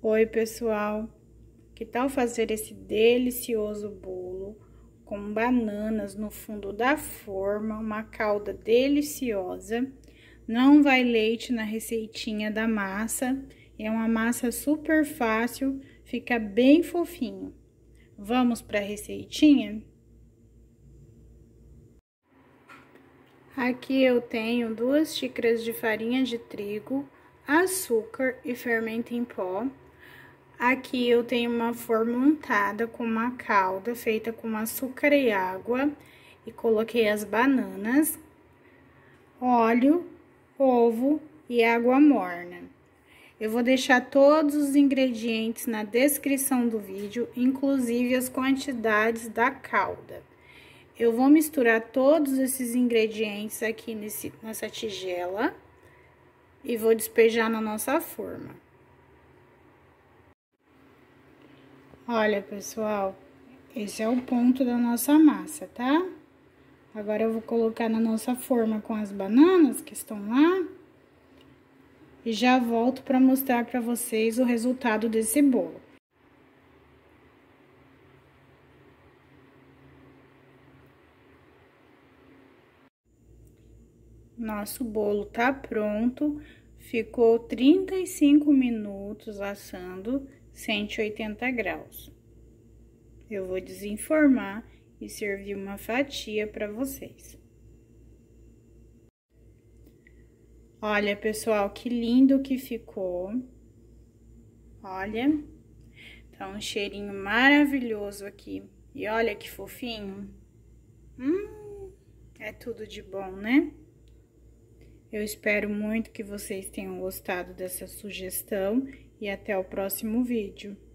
Oi, pessoal! Que tal fazer esse delicioso bolo com bananas no fundo da forma, uma calda deliciosa? Não vai leite na receitinha da massa, é uma massa super fácil, fica bem fofinho. Vamos para a receitinha? Aqui eu tenho 2 xícaras de farinha de trigo, açúcar e fermento em pó. Aqui eu tenho uma forma untada com uma calda feita com açúcar e água e coloquei as bananas, óleo, ovo e água morna. Eu vou deixar todos os ingredientes na descrição do vídeo, inclusive as quantidades da calda. Eu vou misturar todos esses ingredientes aqui nessa tigela e vou despejar na nossa forma. Olha, pessoal, esse é o ponto da nossa massa, tá? Agora eu vou colocar na nossa forma com as bananas que estão lá e já volto para mostrar para vocês o resultado desse bolo. Nosso bolo tá pronto, ficou 35 minutos assando 180 graus. Eu vou desenformar e servir uma fatia para vocês. Olha, pessoal, que lindo que ficou. Olha, tá um cheirinho maravilhoso aqui. E olha que fofinho. É tudo de bom, né? Eu espero muito que vocês tenham gostado dessa sugestão e até o próximo vídeo.